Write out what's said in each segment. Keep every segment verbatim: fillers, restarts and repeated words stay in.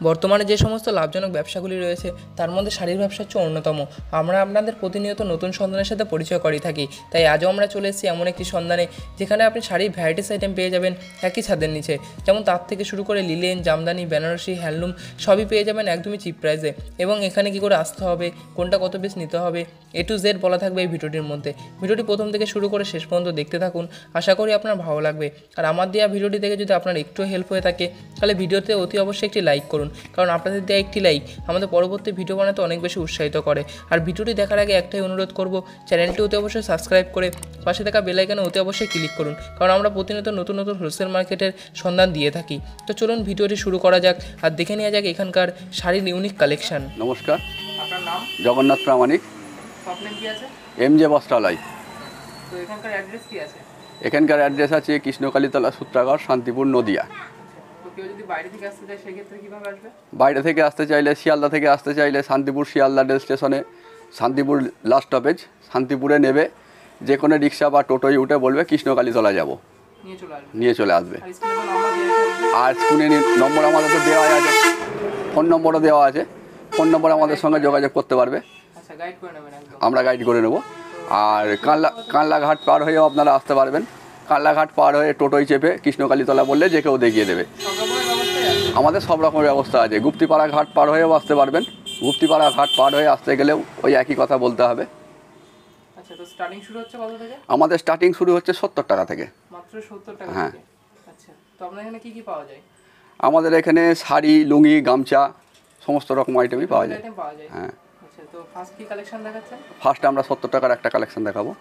বর্তমানে যে সমস্ত লাভজনক ব্যবসাগুলি রয়েছে তার মধ্যে শাড়ির ব্যবসা হচ্ছে অন্যতম। আমরা আপনাদের প্রতিনিয়ত নতুন সন্ধানের সাথে পরিচয় করিয়ে থাকি, তাই আজও আমরা চলে এসেছি এমন একটি সন্ধানে যেখানে আপনি শাড়ির ভ্যারাইটিস আইটেম পেয়ে যাবেন একই ছাদের নিচে। যেমন তার থেকে শুরু করে লিলেন, জামদানি, বেনারসি, হ্যান্ডলুম সবই পেয়ে যাবেন একদমই চিপ প্রাইসে। এবং এখানে কী করে আসতে হবে, কোনটা কত পিস নিতে হবে, এ টু জেড বলা থাকবে এই ভিডিওটির মধ্যে। ভিডিওটি প্রথম থেকে শুরু করে শেষ পর্যন্ত দেখতে থাকুন, আশা করি আপনার ভালো লাগবে। আর আমার দেওয়া ভিডিওটি থেকে যদি আপনার একটু হেল্প হয়ে থাকে তাহলে ভিডিওতে অতি অবশ্যই একটি লাইক করুন, কারণ আপনাদের দেওয়া একটি লাইক আমাদের পরবর্তী ভিডিও বানাতে অনেক বেশি উৎসাহিত করে। আর ভিডিওটি দেখার আগে একটাই অনুরোধ করব, চ্যানেলটি অতি অবশ্যই সাবস্ক্রাইব করে পাশে থাকা বেল আইকনে অতি অবশ্যই ক্লিক করুন, কারণ আমরা প্রতিনিয়ত নতুন নতুন হোলসেল মার্কেটের সন্ধান দিয়ে থাকি। তো চলুন ভিডিওটি শুরু করা যাক আর দেখে নেওয়া যাক এখানকার শাড়ির ইউনিক কালেকশন। নমস্কার, আপনার নাম? জগন্নাথ প্রামাণিক। স্বপ্নের কি আছে? M J Bastralay. তো এখানকার অ্যাড্রেস কি আছে? এখানকার অ্যাড্রেস আছে কৃষ্ণকালীতলা, সূত্রাগর, শান্তিপুর, নদিয়া। তো কেউ যদি বাইরে থেকে আসতে চায় সেক্ষেত্রে কীভাবে আসবে? বাইরে থেকে আসতে চাইলে, শিয়ালদা থেকে আসতে চাইলে শান্তিপুর শিয়ালদা রেল স্টেশনে, শান্তিপুর লাস্ট স্টপেজ, শান্তিপুরে নেবে যে কোনো রিক্সা বা টোটোয় উঠে বলবে কৃষ্ণকালীতলা যাব, নিয়ে চলে আসবে নিয়ে চলে আসবে। আর স্ক্রিনে আর তো নাম্বার দেওয়া থাকবে। স্ক্রিনে নম্বর আমাদের তো দেওয়া আছে, ফোন নম্বরও দেওয়া আছে। ফোন নম্বর আমাদের সঙ্গে যোগাযোগ করতে পারবে, আচ্ছা গাইড করে নেবেন একদম। আমরা গাইড করে নেব। আর কানলা কানলাঘাট পার হয়েও আপনারা আসতে পারবেন। কানলাঘাট পার হয়ে টোটোয় চেপে কৃষ্ণকালীতলা বললে যে কেউ দেখিয়ে দেবে। সব রকমের ব্যবস্থাই আছে? আমাদের সব রকমের ব্যবস্থা আছে। গুপ্তিপাড়া ঘাট পার হয়েও আসতে পারবেন। গুপ্তিপাড়া ঘাট পার হয়ে আসতে গেলেও ওই একই কথা বলতে হবে। আচ্ছা, তো স্টার্টিং শুরু হচ্ছে কত থেকে? আমাদের স্টার্টিং শুরু হচ্ছে সত্তর টাকা থেকে। মাত্র সত্তর টাকা হ্যাঁ। থেকে? আচ্ছা, তো আপনার এখানে কি কি পাওয়া যায়? আমাদের এখানে শাড়ি, লুঙ্গি, গামছা সমস্ত রকম আইটেমই পাওয়া যায়। আইটেম পাওয়া যায়। হ্যাঁ। আচ্ছা, তো ফার্স্ট কি কালেকশন দেখাচ্ছেন? ফার্স্টে আমরা সত্তর টাকার একটা কালেকশন দেখাবো।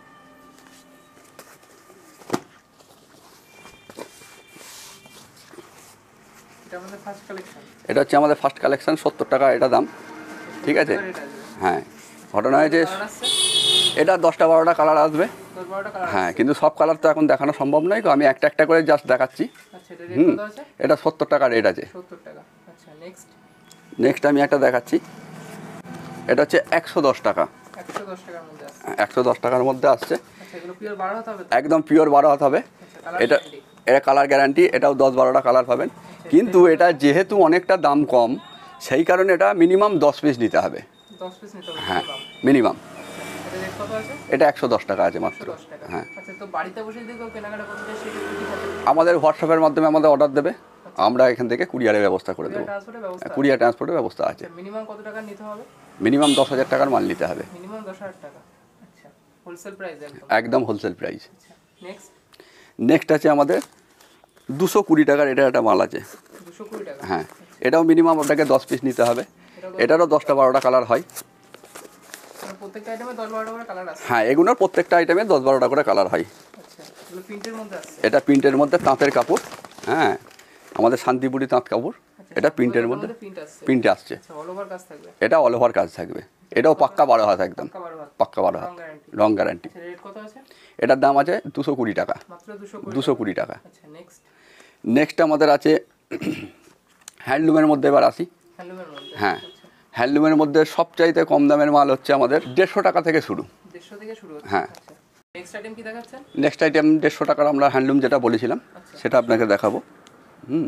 এটা আমাদের ফার্স্ট কালেকশন। এটা হচ্ছে আমাদের ফার্স্ট কালেকশন, সত্তর টাকা এটা দাম। ঠিক আছে। হ্যাঁ, ঘটনা হয়েছে এটা দশটা বারোটা কালার আসবে। দশ বারোটা কালার? হ্যাঁ, কিন্তু সব কালার তো এখন দেখানো সম্ভব নয়, আমি একটা একটা করে জাস্ট দেখাচ্ছি। আচ্ছা, এটা রেট হুম, কত আছে? এটা সত্তর টাকা রেট আছে। সত্তর টাকা। আচ্ছা, নেক্সট নেক্সট আমি একটা দেখাচ্ছি। এটা হচ্ছে একশো দশ টাকা। একশো দশ টাকার মধ্যে আছে? একশো দশ টাকার মধ্যে আসছে। আচ্ছা, এগুলো পিওর বারো হাত হবে? একদম পিওর বারো হাত হবে। এটা এটা কালার গ্যারান্টি। এটাও দশ বারোটা কালার পাবেন, কিন্তু এটা যেহেতু অনেকটা দাম কম সেই কারণে এটা মিনিমাম দশ পিস নিতে হবে। দশ পিস নিতে হবে? হ্যাঁ, মিনিমাম। এটা রেট কত আছে? এটা একশো দশ টাকা আছে মাত্র। হ্যাঁ। আচ্ছা, তো বাড়িতে বসে যদি কেউ কেনাকাটা করতে চায় সেক্ষেত্রে কি থাকে? আমাদের হোয়াটসঅ্যাপের মাধ্যমে আমাদের অর্ডার দেবে, আমরা এখান থেকে কুরিয়ারের ব্যবস্থা করে দেবো। কুরিয়ার ট্রান্সপোর্টের ব্যবস্থা আছে। মিনিমাম কত টাকা নিতে হবে? মিনিমাম দশ হাজার টাকার মাল নিতে হবে। মিনিমাম দশ হাজার টাকা। আচ্ছা, হোলসেল প্রাইস একদম? একদম হোলসেল প্রাইস। আচ্ছা, নেক্সট নেক্সট আছে আমাদের দুশো কুড়ি টাকার এটা একটা মাল আছে। দুশো কুড়ি টাকা? হ্যাঁ, এটাও মিনিমাম আপনাকে দশ পিস নিতে হবে। এটারও দশটা বারোটা কালার হয়। প্রত্যেকটা আইটেমে দশ বারোটা করে কালার আছে? হ্যাঁ, এগুলোর প্রত্যেকটা আইটেমে দশ বারোটা করে কালার হয়। আচ্ছা, এগুলো প্রিন্টের মধ্যে আছে? এটা প্রিন্টের মধ্যে তাঁতের কাপড়। হ্যাঁ, আমাদের শান্তিপুরি তাঁত কাপড়। এটা প্রিন্টের মধ্যে প্রিন্টে আসছে। অল ওভার কাজ থাকবে? এটা অল ওভার কাজ থাকবে। এটাও পাক্কা বারো হাত, একদম পাক্কা বারো হাত, রং গ্যারান্টি। রেট কত আছে? এটার দাম আছে দুশো কুড়ি টাকা। মাত্র দুশো কুড়ি টাকা। আচ্ছা, নেক্সট নেক্সট আমাদের আছে হ্যান্ডলুমের মধ্যে। এবার আসি। হ্যান্ডলুমের মধ্যে? হ্যাঁ, হ্যান্ডলুমের মধ্যে সবচাইতে কম দামের মাল হচ্ছে আমাদের দেড়শো টাকা থেকে শুরু। দেড়শো থেকে শুরু হচ্ছে? হ্যাঁ। নেক্সট আইটেম কি দেখাচ্ছেন? নেক্সট আইটেম দেড়শো টাকার আমরা হ্যান্ডলুম যেটা বলেছিলাম সেটা আপনাকে দেখাবো। হুম,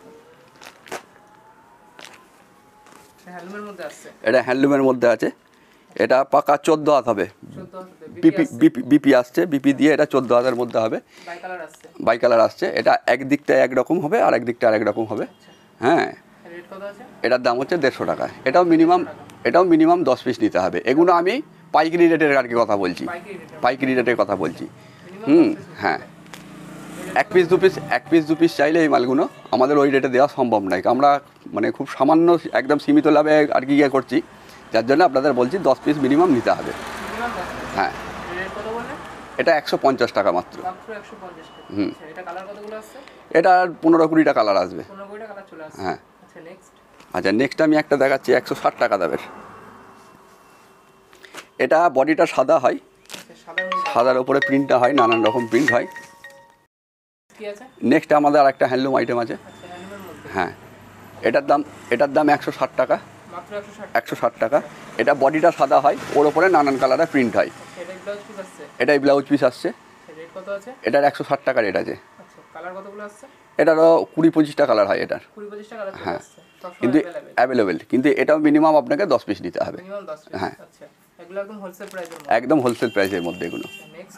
হ্যান্ডলুমের মধ্যে আছে? এটা হ্যান্ডলুমের মধ্যে আছে। এটা পাকা চোদ্দো হাত হবে। বিপি বিপি আসছে, বিপি দিয়ে এটা চোদ্দো হাতের মধ্যে হবে। বাই কালার আসছে? বাই কালার আসছে। এটা এক দিকটা একরকম হবে আর এক দিকটা আরেক রকম হবে। হ্যাঁ, রেট কত আছে? এটার দাম হচ্ছে দেড়শো টাকা। এটাও মিনিমাম এটাও মিনিমাম দশ পিস নিতে হবে। এগুলো আমি পাইকারি রেটের আর কি কথা বলছি, পাইকারি রেটের কথা বলছি। হুম, হ্যাঁ, এক পিস দু পিস এক পিস দু পিস চাইলে এই মালগুলো আমাদের ওই রেটে দেওয়া সম্ভব নয়। আমরা মানে খুব সামান্য একদম সীমিত লাভে আর কি ইয়ে করছি, যার জন্য আপনাদের বলছি দশ পিস মিনিমাম নিতে হবে। হ্যাঁ, এটা একশো পঞ্চাশ টাকা মাত্র। হুম, এটা পনেরো কুড়িটা কালার আসবে। হ্যাঁ। আচ্ছা, নেক্সট আমি একটা দেখাচ্ছি একশো ষাট টাকা দামের। এটা বডিটা সাদা হয়, সাদার উপরে প্রিন্টটা হয়, নানান রকম প্রিন্ট হয়। নেক্সট আমাদের আর একটা হ্যান্ডলুম আইটেম আছে। হ্যাঁ, এটার দাম এটার দাম একশো ষাট টাকা। একশো ষাট টাকা। এটা বডিটা সাদা হয়, ওর ওপরে নানান কালারের প্রিন্ট হয়। এটাই ব্লাউজ পিস আসছে। এটার একশো ষাট টাকা রেট আছে। এটারও কুড়ি পঁচিশটা কালার হয় এটার। কুড়ি পঁচিশটা কালার? হ্যাঁ, কিন্তু অ্যাভেলেবেল, কিন্তু এটাও মিনিমাম আপনাকে দশ পিস নিতে হবে। মিনিমাম দশ পিস। হ্যাঁ, আচ্ছা, এগুলো একদম হোলসেল প্রাইসের মধ্যে। একদম হোলসেল প্রাইসের মধ্যে এগুলো। নেক্সট।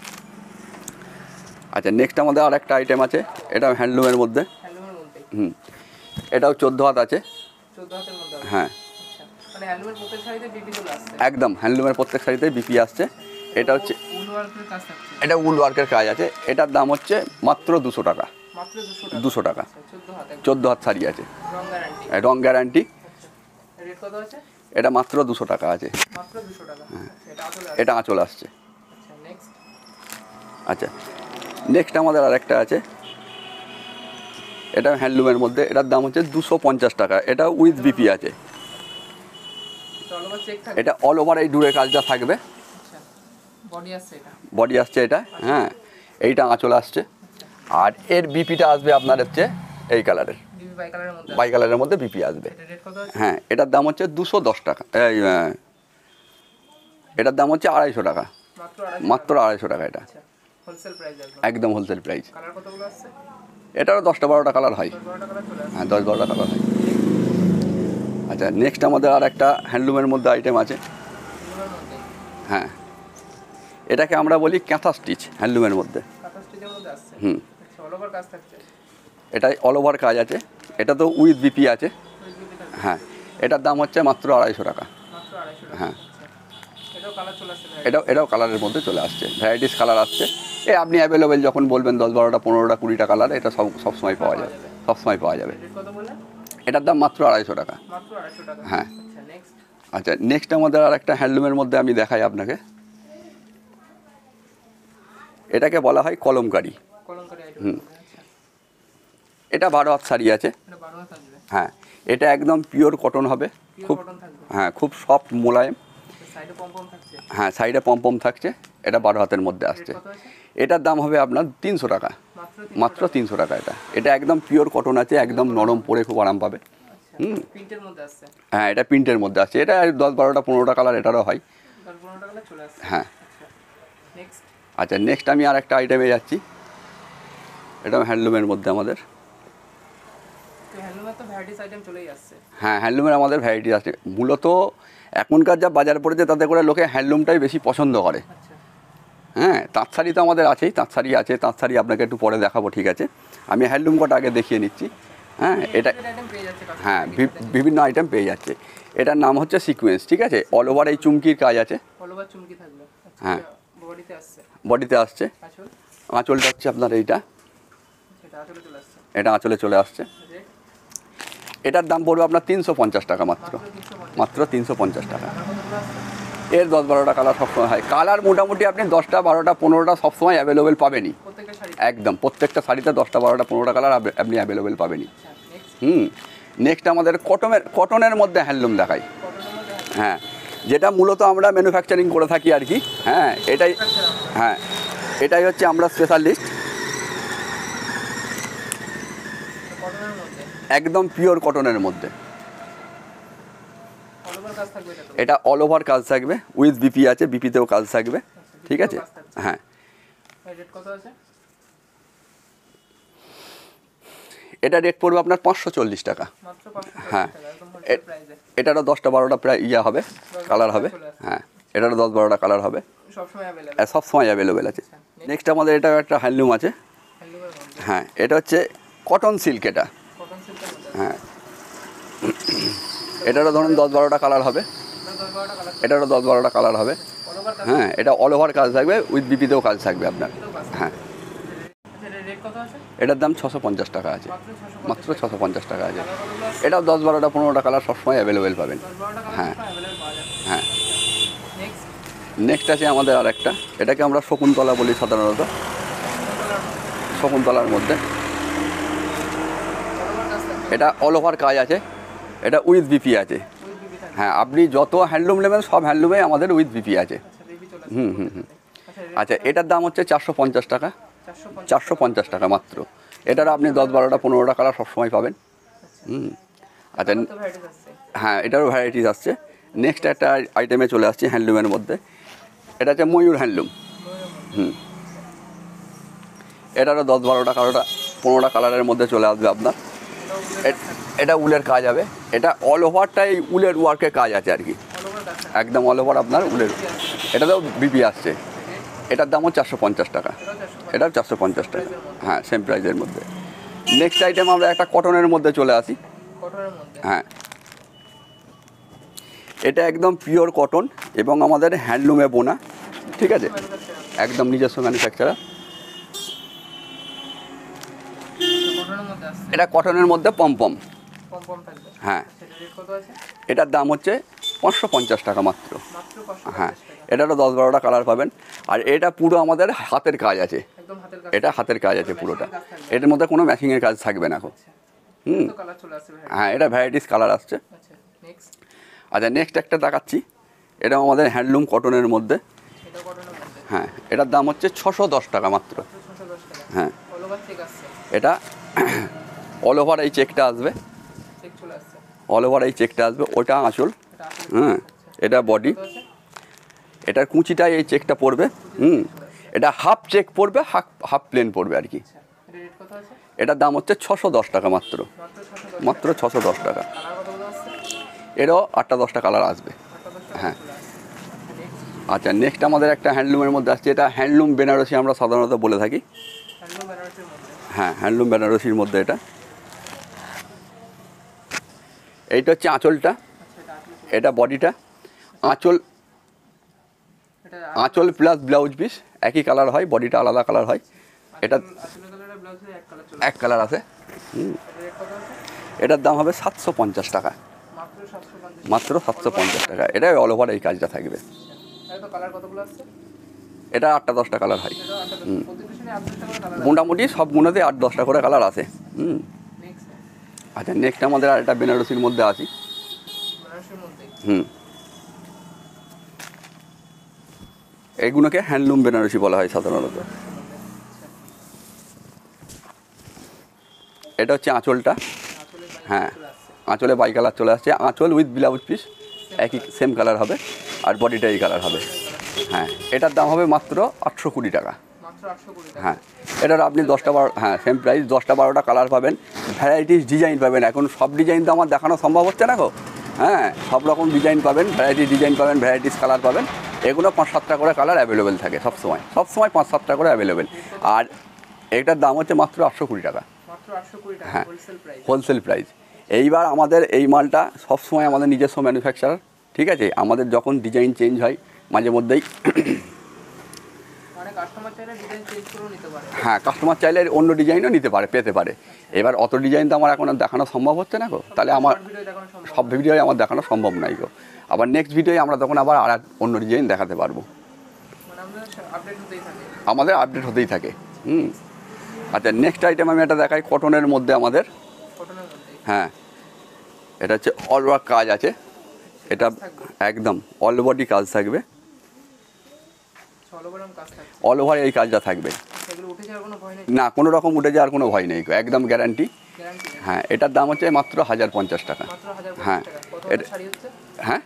আচ্ছা, নেক্সট আমাদের আর একটা আইটেম আছে, এটা হ্যান্ডলুমের মধ্যে। হ্যান্ডলুমের মধ্যে। হুম, এটাও চোদ্দো হাত আছে। চোদ্দো হাতের মধ্যে। হ্যাঁ, আচ্ছা, মানে হ্যান্ডলুমের প্রত্যেক শাড়িতে বিপি চলে আসছে। একদম হ্যান্ডলুমের প্রত্যেক শাড়িতে বিপি আসছে। এটা হচ্ছে উল ওয়ার্কের কাজ থাকছে। এটা উল ওয়ার্কের কাজ আছে। এটার দাম হচ্ছে মাত্র দুশো টাকা। মাত্র দুশো টাকা। দুশো টাকা। চোদ্দো হাত। চোদ্দো হাত শাড়ি আছে, রং গ্যারান্টি। রং গ্যারান্টি। রেট কত আছে? এটা মাত্র দুশো টাকা আছে। মাত্র দুশো টাকা। এটা আঁচল। এটা আঁচল আসছে। আচ্ছা, নেক্সট। আচ্ছা, নেক্সট আমাদের আর একটা আছে, এটা হ্যান্ডলুমের মধ্যে। এটার দাম হচ্ছে দুশো পঞ্চাশ টাকা। এটা উইথ বিপি আছে। এটা অল ওভার এই ডুরে কাজটা থাকবে। বডি আসছে এটা। বডি আসছে এটা। হ্যাঁ, এইটা আঁচল আসছে। আর এর বিপিটা আসবে আপনার হচ্ছে এই কালারের, বাই কালারের মধ্যে বিপি আসবে। হ্যাঁ, এটার দাম হচ্ছে দুশো দশ টাকা। এই এটার দাম হচ্ছে আড়াইশো টাকা, মাত্র আড়াইশো টাকা। এটা একদম হোলসেল প্রাইস। এটারও দশটা বারোটা কালার হয়। হ্যাঁ, দশ বারোটা কালার হয়। আচ্ছা, নেক্সট আমাদের আর একটা হ্যান্ডলুমের মধ্যে আইটেম আছে। হ্যাঁ, এটাকে আমরা বলি কাঁথা স্টিচ হ্যান্ডলুমের মধ্যে। হুম, এটা অল ওভার কাজ আছে। এটা তো উইথ বিপি আছে। হ্যাঁ, এটার দাম হচ্ছে মাত্র আড়াইশো টাকা। হ্যাঁ, এটাও এটাও কালারের মধ্যে চলে আসছে, ভ্যারাইটিস কালার আসছে। এ আপনি অ্যাভেলেবেল যখন বলবেন দশ বারোটা পনেরোটা কুড়িটা কালার, এটা সব সবসময় পাওয়া যাবে, সবসময় পাওয়া যাবে। এটার দাম মাত্র আড়াইশো টাকা। হ্যাঁ। আচ্ছা, নেক্সট আমাদের আর একটা হ্যান্ডলুমের মধ্যে আমি দেখাই আপনাকে। এটাকে বলা হয় কলমকারি। হুম, এটা বারো হাত শাড়ি আছে। হ্যাঁ, এটা একদম পিওর কটন হবে, খুব হ্যাঁ খুব সফট মোলায়েম। হ্যাঁ, সাইডে পম্পম থাকছে। এটা বারো হাতের মধ্যে আসছে। এটার দাম হবে আপনার তিনশো টাকা, মাত্র তিনশো টাকা। এটা এটা একদম পিওর কটন আছে, একদম নরম, পরে খুব আরাম পাবে। হুম, হ্যাঁ, এটা প্রিন্টের মধ্যে আসছে। এটা দশ বারোটা পনেরোটা কালার এটারও হয়। হ্যাঁ। আচ্ছা, নেক্সট আমি আর একটা আইটেমে যাচ্ছি। এটা হ্যান্ডলুমের মধ্যে আমাদের। হ্যাঁ, হ্যান্ডলুমের আমাদের ভ্যারাইটি আছে। মূলত এখনকার যা বাজার পড়েছে তাতে করে লোকে হ্যান্ডলুমটাই বেশি পছন্দ করে। হ্যাঁ, তাঁত শাড়ি তো আমাদের আছেই, তাঁত শাড়ি আছে। তাঁত শাড়ি আপনাকে একটু পরে দেখাবো, ঠিক আছে। আমি হ্যান্ডলুম কটা আগে দেখিয়ে নিচ্ছি। হ্যাঁ, এটা হ্যাঁ বিভিন্ন আইটেম পেয়ে যাচ্ছে। এটার নাম হচ্ছে সিকোয়েন্স, ঠিক আছে। অল ওভার এই চুমকির কাজ আছে। হ্যাঁ, বডিতে আসছে। আঁচলটা হচ্ছে আপনার এইটা, এটা আঁচলে চলে আসছে। এটার দাম পড়বে আপনার তিনশো পঞ্চাশ টাকা, মাত্র মাত্র তিনশো পঞ্চাশ টাকা। এর দশ বারোটা কালার সবসময় হয়। কালার মোটামুটি আপনি দশটা বারোটা পনেরোটা সবসময় অ্যাভেলেবেল পাবেনই। একদম প্রত্যেকটা শাড়িতে দশটা বারোটা পনেরোটা কালার আপনি অ্যাভেলেবেল পাবেনই। হুম, নেক্সট আমাদের কটনের কটনের মধ্যে হ্যান্ডলুম দেখাই। হ্যাঁ, যেটা মূলত আমরা ম্যানুফ্যাকচারিং করে থাকি আর কি। হ্যাঁ, এটাই হ্যাঁ এটাই হচ্ছে আমরা স্পেশালিস্ট। একদম পিওর কটনের মধ্যে। এটা অল ওভার কাজ থাকবে, উইথ বিপি আছে, বিপিতেও কাজ থাকবে, ঠিক আছে। হ্যাঁ, এটা রেট পড়বে আপনার পাঁচশো চল্লিশ টাকা। হ্যাঁ, এটারও দশটা বারোটা প্রায় ইয়া হবে, কালার হবে। হ্যাঁ, এটারও দশ বারোটা কালার হবে, সব সময় অ্যাভেলেবেল আছে। নেক্সট আমাদের এটা একটা হ্যান্ডলুম আছে। হ্যাঁ, এটা হচ্ছে কটন সিল্ক। এটা হ্যাঁ, এটারও ধরুন দশ বারোটা কালার হবে, এটারও দশ বারোটা কালার হবে। হ্যাঁ, এটা অল ওভার কাজ থাকবে, উইথ বিপিতেও কাজ থাকবে আপনার। হ্যাঁ, এটার দাম ছশো পঞ্চাশ টাকা আছে, মাত্র ছশো পঞ্চাশ টাকা আছে। এটাও দশ বারোটা পনেরোটা কালার সবসময় অ্যাভেলেবেল পাবেন। হ্যাঁ হ্যাঁ। নেক্সট আছে আমাদের আর একটা, এটাকে আমরা শকুন্তলা বলি সাধারণত। শকুন্তলার মধ্যে এটা অল ওভার কাজ আছে, এটা উইথ বিপি আছে। হ্যাঁ, আপনি যত হ্যান্ডলুম নেবেন সব হ্যান্ডলুমে আমাদের উইথ বিপি আছে। হুম হুম হুম আচ্ছা, এটার দাম হচ্ছে চারশো পঞ্চাশ টাকা, চারশো পঞ্চাশ টাকা মাত্র। এটার আপনি দশ বারোটা পনেরোটা কালার সবসময় পাবেন। হুম আচ্ছা, হ্যাঁ, এটারও ভ্যারাইটিস আসছে। নেক্সট একটা আইটেমে চলে আসছে হ্যান্ডলুমের মধ্যে। এটা হচ্ছে ময়ূর হ্যান্ডলুম। হুম এটারও দশ বারোটা কালারটা পনেরোটা কালারের মধ্যে চলে আসবে আপনার। এটা উলের কাজ হবে, এটা অল ওভারটাই উলের ওয়ার্কের কাজ আছে আর কি, একদম অল ওভার আপনার উলের। এটাতেও বিপি আসছে, এটার দামও চারশো পঞ্চাশ টাকা, এটাও চারশো পঞ্চাশ টাকা, হ্যাঁ সেম প্রাইসের মধ্যে। নেক্সট আইটেম আমরা একটা কটনের মধ্যে চলে আসি। হ্যাঁ, এটা একদম পিওর কটন এবং আমাদের হ্যান্ডলুমে বোনা, ঠিক আছে, একদম নিজস্ব ম্যানুফ্যাকচারার। এটা কটনের মধ্যে পমপম, হ্যাঁ এটার দাম হচ্ছে পাঁচশো পঞ্চাশ টাকা মাত্র। হ্যাঁ, এটারও দশ বারোটা কালার পাবেন। আর এটা পুরো আমাদের হাতের কাজ আছে, এটা হাতের কাজ আছে পুরোটা, এটার মধ্যে কোনো ম্যাচিংয়ের কাজ থাকবে না। হুম, হ্যাঁ এটা ভ্যারাইটিস কালার আসছে। আচ্ছা নেক্সট একটা দেখাচ্ছি, এটা আমাদের হ্যান্ডলুম কটনের মধ্যে। হ্যাঁ, এটার দাম হচ্ছে ছশো দশ টাকা মাত্র। হ্যাঁ, এটা অল ওভার এই চেকটা আসবে, অল ওভার এই চেকটা আসবে, ওটা আঁচল। হ্যাঁ, এটা বডি, এটার কুচিটা এই চেকটা পড়বে। হুম, এটা হাফ চেক পড়বে, হাফ হাফ প্লেন পড়বে আর কি। এটার দাম হচ্ছে ছশো দশ টাকা মাত্র, মাত্র ছশো দশ টাকা। এরও আটটা দশটা কালার আসবে। হ্যাঁ, আচ্ছা নেক্সট আমাদের একটা হ্যান্ডলুমের মধ্যে আসছে, এটা হ্যান্ডলুম বেনারসি আমরা সাধারণত বলে থাকি। হ্যাঁ, হ্যান্ডলুম বেনারসির মধ্যে এটা, এইটা হচ্ছে আঁচলটা, এটা বডিটা, আঁচল আঁচল প্লাস ব্লাউজ পিস একই কালার হয়, বডিটা আলাদা কালার হয়। এটা এক কালার আছে। হুম, এটার দাম হবে সাতশো পঞ্চাশ টাকা, মাত্র সাতশো পঞ্চাশ টাকা। এটা অল ওভার এই কাজটা থাকবে। এটা আটটা দশটা কালার হয়। হুম, মোটামুটি সবগুলোতে আট দশটা করে কালার আছে। হুম, আচ্ছা নেক্সট আমাদের আর একটা বেনারসির মধ্যে আছি। হুম, এইগুলোকে হ্যান্ডলুম বেনারসি বলা হয় সাধারণত। এটা হচ্ছে আঁচলটা। হ্যাঁ, আঁচলে বাই কালার চলে আসছে, আঁচল উইথ ব্লাউজ পিস একই সেম কালার হবে, আর বডিটা এই কালার হবে। হ্যাঁ, এটার দাম হবে মাত্র আটশো কুড়ি টাকা। হ্যাঁ, এটার আপনি দশটা বারো, হ্যাঁ সেম প্রাইস, দশটা বারোটা কালার পাবেন, ভ্যারাইটিস ডিজাইন পাবেন। এখন সব ডিজাইন তো আমার দেখানো সম্ভব হচ্ছে না গো। হ্যাঁ, সব রকম ডিজাইন পাবেন, ভ্যারাইটিস ডিজাইন পাবেন, ভ্যারাইটিস কালার পাবেন। এগুলো পাঁচ সাতটা করে কালার অ্যাভেলেবেল থাকে সবসময়, সবসময় পাঁচ সাতটা করে অ্যাভেলেবেল। আর এটার দাম হচ্ছে মাত্র আটশো কুড়ি টাকা। হ্যাঁ, হোলসেল প্রাইস। এইবার আমাদের এই মালটা সবসময় আমাদের নিজস্ব ম্যানুফ্যাকচারার, ঠিক আছে। আমাদের যখন ডিজাইন চেঞ্জ হয় মাঝে মধ্যেই, হ্যাঁ কাস্টমার চাইলে অন্য ডিজাইনও নিতে পারে, পেতে পারে। এবার অত ডিজাইন তো আমার এখন দেখানো সম্ভব হচ্ছে না গো, তাহলে আমার সব ভিডিওই আমার দেখানো সম্ভব নাই গো। আবার নেক্সট ভিডিওয়ে আমরা তখন আবার আর অন্য ডিজাইন দেখাতে পারবো, আমাদের আপডেট হতেই থাকে। হুম, আচ্ছা নেক্সট আইটেম আমি এটা দেখাই কটনের মধ্যে আমাদের। হ্যাঁ, এটা হচ্ছে অল ওভার কাজ আছে, এটা একদম অল বডি কাজ থাকবে, অল ওভার এই কাজটা থাকবে না, কোনো রকম উঠে যাওয়ার কোনো ভয় নেই, একদম গ্যারান্টি। হ্যাঁ, এটার দাম হচ্ছে মাত্র হাজার পঞ্চাশ টাকা। হ্যাঁ, হ্যাঁ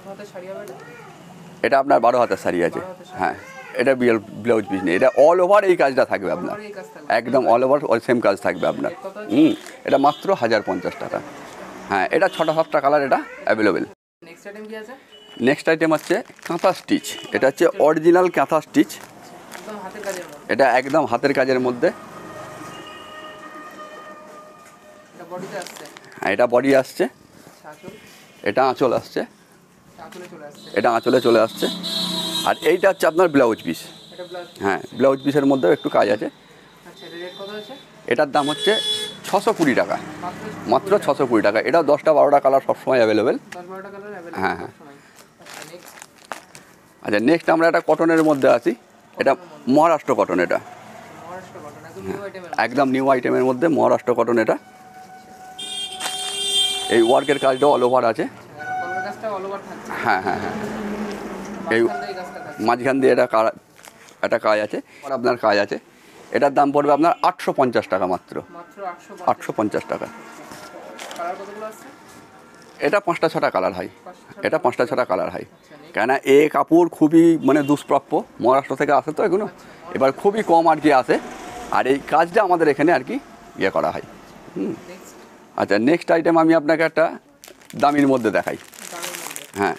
এটা আপনার বারো হাতের শাড়ি আছে। হ্যাঁ, এটা বিএল ব্লাউজ পিস নেই, এটা অল ওভার এই কাজটা থাকবে আপনার, একদম অল ওভার সেম কাজ থাকবে আপনার। হুম, এটা মাত্র হাজার পঞ্চাশ টাকা। হ্যাঁ, এটা ছটা সাতটা কালার এটা অ্যাভেলেবেল। নেক্সট আইটেম হচ্ছে কাঁথা স্টিচ, এটা হচ্ছে অরিজিনাল কাঁথা স্টিচ, এটা একদম হাতের কাজের মধ্যে। হ্যাঁ, এটা বডি আসছে, এটা আঁচল আসছে, এটা আঁচলে চলে আসছে। আর এইটা হচ্ছে আপনার ব্লাউজ পিস। হ্যাঁ, ব্লাউজ পিসের মধ্যেও একটু কাজ আছে। এটার দাম হচ্ছে ছশো কুড়ি টাকা, মাত্র ছশো কুড়ি টাকা। এটাও দশটা বারোটা কালার সবসময় অ্যাভেলেবেল। হ্যাঁ হ্যাঁ, আচ্ছা নেক্সট আমরা একটা কটনের মধ্যে আছি, এটা মহারাষ্ট্র কটন, এটা একদম নিউ আইটেমের মধ্যে মহারাষ্ট্র কটন। এটা এই ওয়ার্কের কাজটা অল ওভার আছে। হ্যাঁ হ্যাঁ হ্যাঁ, এই মাঝখান দিয়ে এটা একটা কাজ আছে, আর আপনার কাজ আছে। এটার দাম পড়বে আপনার আটশো পঞ্চাশ টাকা মাত্র, আটশো পঞ্চাশ টাকা। এটা পাঁচটা ছটা কালার হয়, এটা পাঁচটা ছটা কালার হয়। কেননা এ কাপড় খুবই মানে দুষ্প্রাপ্য, মহারাষ্ট্র থেকে আসে তো এগুলো, এবার খুবই কম আর কি আসে। আর এই কাজটা আমাদের এখানে আর কি ইয়ে করা হয়। হুম, আচ্ছা নেক্সট আইটেম আমি আপনাকে একটা দামির মধ্যে দেখাই। হ্যাঁ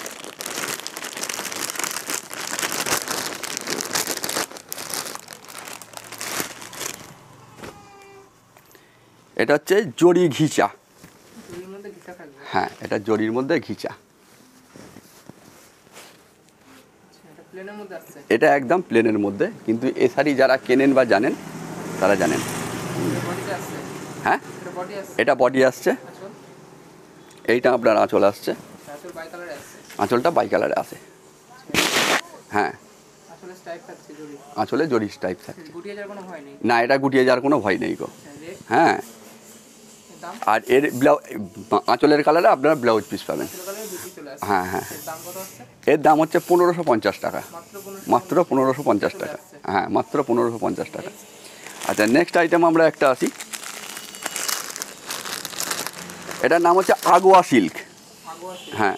এটা হচ্ছে জরি ঘিচা। হ্যাঁ এটা জরির মধ্যে ঘিচা, এটা একদম প্লেনের মধ্যে, কিন্তু এ শাড়ি যারা কেনেন বা জানেন তারা জানেন। হ্যাঁ এটা বডি আসছে, এইটা আপনার আঁচল আসছে, আঁচলটা বাই কালারে আছে। হ্যাঁ আঁচলে জরি টাইপ থাকছে, না এটা গুটিয়ে যাওয়ার কোনো ভয় নেই গো। হ্যাঁ আর এর ব্লাউজ আঁচলের কালারে আপনারা ব্লাউজ পিস পাবেন। হ্যাঁ হ্যাঁ এর দাম হচ্ছে পনেরোশো পঞ্চাশ টাকা, মাত্র পনেরোশো পঞ্চাশ টাকা। হ্যাঁ মাত্র পনেরোশো পঞ্চাশ টাকা। আচ্ছা নেক্সট আইটেম আমরা একটা আসি, এটার নাম হচ্ছে আগোয়া সিল্ক। হ্যাঁ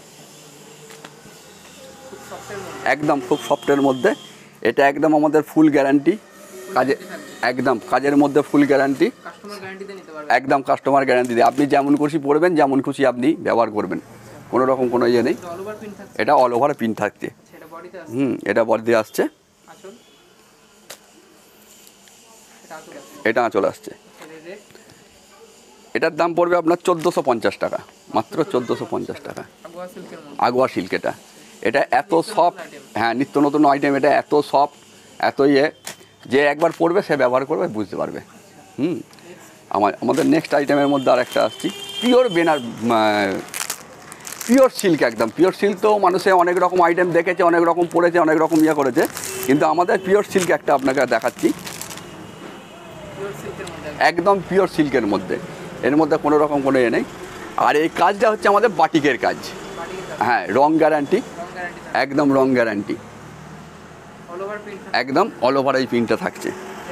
একদম খুব সফটের মধ্যে, এটা একদম আমাদের ফুল গ্যারান্টি কাজে, একদম কাজের মধ্যে ফুল গ্যারান্টি, একদম কাস্টমার গ্যারান্টি দিয়ে আপনি যেমন খুশি পরবেন, যেমন খুশি আপনি ব্যবহার করবেন, কোনো রকম কোনো ইয়ে নেই। এটা অল ওভার পিন থাকছে। হুম এটা বডি আসছে, এটা আঁচল আসছে। এটার দাম পড়বে আপনার চোদ্দোশো পঞ্চাশ টাকা, মাত্র চোদ্দোশো পঞ্চাশ টাকা। আগোয়া সিল্ক এটা, এটা এত সফট, হ্যাঁ নিত্য নতুন আইটেম, এটা এত সফট এত ইয়ে যে একবার পরবে সে ব্যবহার করবে বুঝতে পারবে। হুম আমার আমাদের নেক্সট আইটেমের মধ্যে আর একটা আসছি, পিওর বেনার পিওর সিল্ক, একদম পিওর সিল্ক। তো মানুষে অনেক রকম আইটেম দেখেছে, অনেক রকম পড়েছে, অনেক রকম ইয়ে করেছে, কিন্তু আমাদের পিওর সিল্ক একটা আপনাকে দেখাচ্ছি, একদম পিওর সিল্কের মধ্যে, এর মধ্যে কোনো রকম কোনো ইয়ে নেই। আর এই কাজটা হচ্ছে আমাদের বাটিকের কাজ। হ্যাঁ রং গ্যারান্টি, একদম রং গ্যারান্টি, একদম অল ওভার এই প্রিন্টটা থাকছে।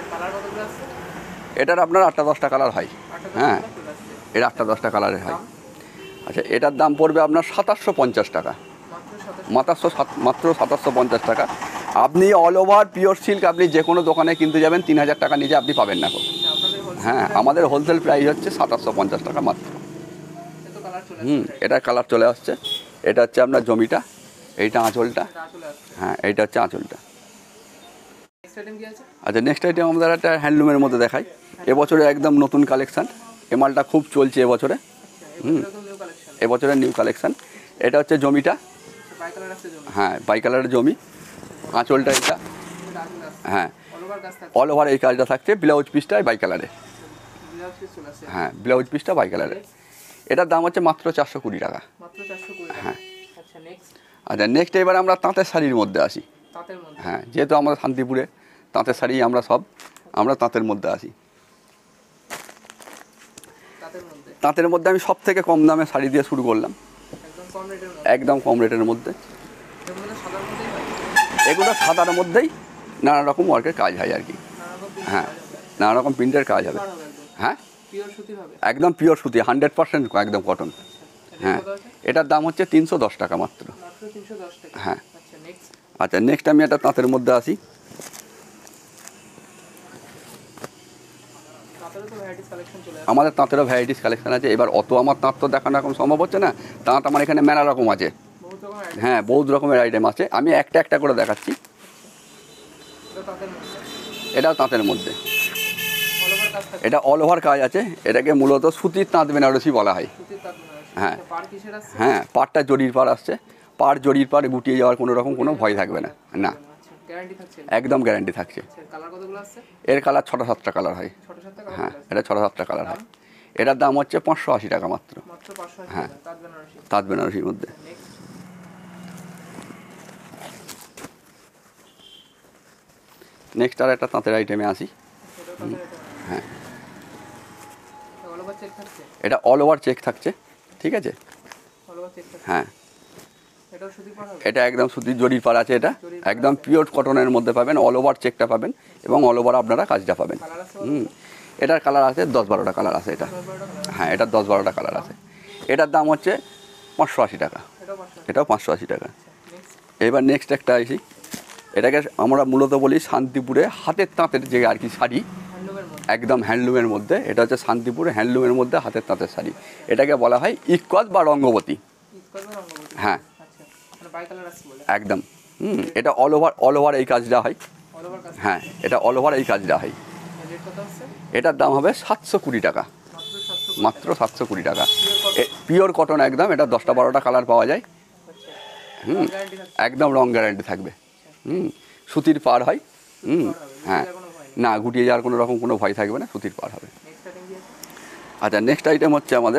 এটার আপনার আটটা দশটা কালার হয়। হ্যাঁ এটা আটটা দশটা কালারের হয়। আচ্ছা এটার দাম পড়বে আপনার সাতাশশো পঞ্চাশ টাকা, মাত্র মাত্র সাতাশশো পঞ্চাশ টাকা। আপনি অল ওভার পিওর সিল্ক আপনি যে কোনো দোকানে কিনতে যাবেন তিন হাজার টাকা নিচে আপনি পাবেন না। হ্যাঁ আমাদের হোলসেল প্রাইস হচ্ছে সাতাশশো পঞ্চাশ টাকা মাত্র। হুম এটার কালার চলে আসছে, এটা হচ্ছে আপনার জমিটা, এইটা আঁচলটা। হ্যাঁ এইটা হচ্ছে আঁচলটা। আচ্ছা নেক্সট আইটেম আমাদের একটা হ্যান্ডলুমের মধ্যে দেখাই, এবছরে একদম নতুন কালেকশান, এ মালটা খুব চলছে এবছরে। হুম এবছরের নিউ কালেকশান, এটা হচ্ছে জমিটা। হ্যাঁ বাই কালারের জমি, আঁচলটা এটা। হ্যাঁ অল ওভার এই কাজটা থাকছে, ব্লাউজ পিসটা বাই কালারে। হ্যাঁ ব্লাউজ পিসটা বাই কালারে। এটার দাম হচ্ছে মাত্র চারশো কুড়ি টাকা। হ্যাঁ আচ্ছা নেক্সট এবার আমরা তাঁতের শাড়ির মধ্যে আসি। হ্যাঁ যেহেতু আমরা শান্তিপুরে তাঁতের শাড়ি আমরা সব আমরা তাঁতের মধ্যে আসি। তাঁতের মধ্যে আমি সব থেকে কম দামে শাড়ি দিয়ে শুরু করলাম, একদম কম রেটের মধ্যে। এগুলো সাদার মধ্যেই নানা রকম ওয়ার্কের কাজ হয় আর কি। হ্যাঁ নানা রকম প্রিন্টের কাজ হবে। হ্যাঁ একদম পিওর সুতি, হান্ড্রেড পার্সেন্ট একদম কটন। হ্যাঁ এটার দাম হচ্ছে তিনশো দশ টাকা মাত্র। হ্যাঁ আচ্ছা নেক্সট আমি একটা তাঁতের মধ্যে আসি। আমাদের তাঁতেরও ভ্যারাইটিস কালেকশন আছে। এবার অত আমার তাঁত তো দেখানো এখন সম্ভব হচ্ছে না, তাঁত আমার এখানে মেলা রকম আছে। হ্যাঁ বহুত রকমের আইটেম আছে, আমি একটা একটা করে দেখাচ্ছি। এটাও তাঁতের মধ্যে, এটা অল ওভার কাজ আছে। এটাকে মূলত সুতির তাঁত বেনারসি বলা হয়। হ্যাঁ হ্যাঁ পাড়টা জরির পাড় আসছে, পাড় জরির পাড় গুটিয়ে যাওয়ার কোনো রকম কোনো ভয় থাকবে না, না একদম গ্যারান্টি থাকছে। এর কালার ছটা সাতটা কালার হয়। হ্যাঁ এটা ছটা সাতটা কালার হয়। এটার দাম হচ্ছে পাঁচশো আশি টাকা মাত্র। হ্যাঁ তাঁত বেনারসির মধ্যে। নেক্সট আর একটা তাঁতের আইটেমে আসি। হ্যাঁ এটা অল ওভার চেক থাকছে, ঠিক আছে। হ্যাঁ এটা একদম সুতির জরির পাড় আছে, এটা একদম পিওর কটনের মধ্যে পাবেন, অল ওভার চেকটা পাবেন এবং অল ওভার আপনারা কাজটা পাবেন। হুম এটার কালার আছে দশ বারোটা কালার আছে এটা। হ্যাঁ এটার দশ বারোটা কালার আছে। এটার দাম হচ্ছে পাঁচশো আশি টাকা, এটাও পাঁচশো আশি টাকা। এবার নেক্সট একটা আসি, এটাকে আমরা মূলত বলি শান্তিপুরে হাতের তাঁতের যে আর কি শাড়ি। একদম হ্যান্ডলুমের মধ্যে, এটা হচ্ছে শান্তিপুর হ্যান্ডলুমের মধ্যে হাতের তাঁতের শাড়ি। এটাকে বলা হয় ইক্কত বা রঙ্গবতী। হ্যাঁ একদম। হুম এটা অল ওভার অল ওভার এই কাজটা হয়। হ্যাঁ এটা অল ওভার এই কাজটা হয়। এটার দাম হবে সাতশো কুড়ি টাকা, মাত্র সাতশো কুড়ি টাকা। পিওর কটন একদম, এটা দশটা বারোটা কালার পাওয়া যায়। হুম একদম রং গ্যারান্টি থাকবে। হুম সুতির পাড় হয়। হুম হ্যাঁ না গুটিয়ে যাওয়ার কোনো রকম কোনো ভয় থাকবে না, সুতির পাড় হবে। আচ্ছা নেক্সট আইটেম হচ্ছে আমাদের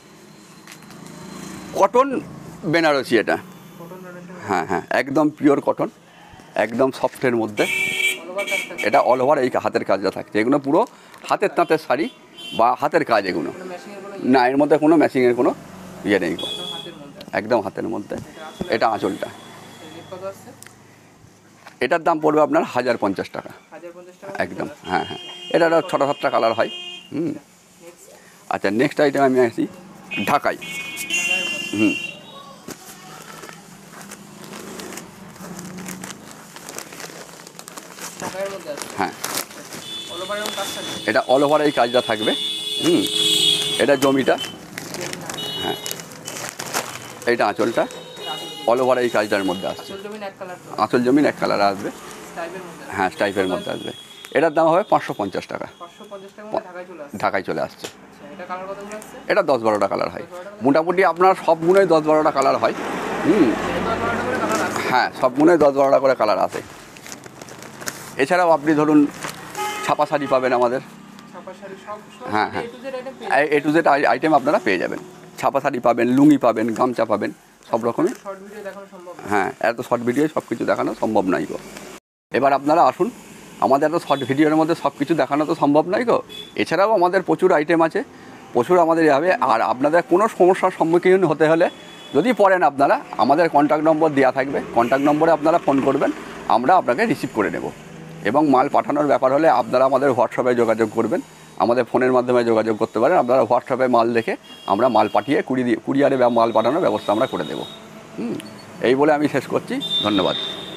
কটন বেনারসি। এটা হ্যাঁ হ্যাঁ একদম পিওর কটন, একদম সফটের মধ্যে। এটা অল ওভার এই হাতের কাজটা থাকছে। এগুলো পুরো হাতের তাঁতের শাড়ি বা হাতের কাজ এগুলো। না এর মধ্যে কোনো ম্যাচিংয়ের কোনো ইয়ে নেই, একদম হাতের মধ্যে। এটা আঁচলটা, এটার দাম পড়বে আপনার হাজার পঞ্চাশ টাকা একদম। হ্যাঁ হ্যাঁ এটা ছটা সাতটা কালার হয়। হুম আচ্ছা নেক্সট আইটেম আমি আসি ঢাকাই। হুম হ্যাঁ এটা অল ওভার এই কাজটা থাকবে। হুম এটা জমিটা, হ্যাঁ এইটা আঁচলটা, অল ওভার এই কাজটার মধ্যে আসছে। আঁচল জমিন এক কালার আসবে। হ্যাঁ স্টাইপের মধ্যে আসবে। এটার দাম হবে পাঁচশো পঞ্চাশ টাকা, ঢাকায় চলে আসছে। এটা দশ বারোটা কালার হয় মোটামুটি, আপনার সবগুলোই দশ বারোটা কালার হয়। হুম হ্যাঁ সবগুলোই দশ বারোটা করে কালার আসে। এছাড়াও আপনি ধরুন ছাপা শাড়ি পাবেন আমাদের। হ্যাঁ হ্যাঁ এ টু জেড আইটেম আপনারা পেয়ে যাবেন। ছাপা শাড়ি পাবেন, লুঙ্গি পাবেন, গামছা পাবেন, সব রকমই। হ্যাঁ এত শর্ট ভিডিও সব কিছু দেখানো সম্ভব নয় গো। এবার আপনারা আসুন, আমাদের এত শর্ট ভিডিওর মধ্যে সব কিছু দেখানো তো সম্ভব নয় গো। এছাড়াও আমাদের প্রচুর আইটেম আছে, প্রচুর আমাদের হবে। আর আপনাদের কোনো সমস্যার সম্মুখীন হতে হলে যদি পড়েন আপনারা, আমাদের কন্ট্যাক্ট নম্বর দেওয়া থাকবে, কন্ট্যাক্ট নম্বরে আপনারা ফোন করবেন, আমরা আপনাকে রিসিভ করে নেব। এবং মাল পাঠানোর ব্যাপার হলে আপনারা আমাদের হোয়াটসঅ্যাপে যোগাযোগ করবেন, আমাদের ফোনের মাধ্যমে যোগাযোগ করতে পারেন। আপনারা হোয়াটসঅ্যাপে মাল দেখে আমরা মাল পাঠিয়ে কুড়ি কুরিয়ারে মাল পাঠানোর ব্যবস্থা আমরা করে দেবো। হুম এই বলে আমি শেষ করছি, ধন্যবাদ।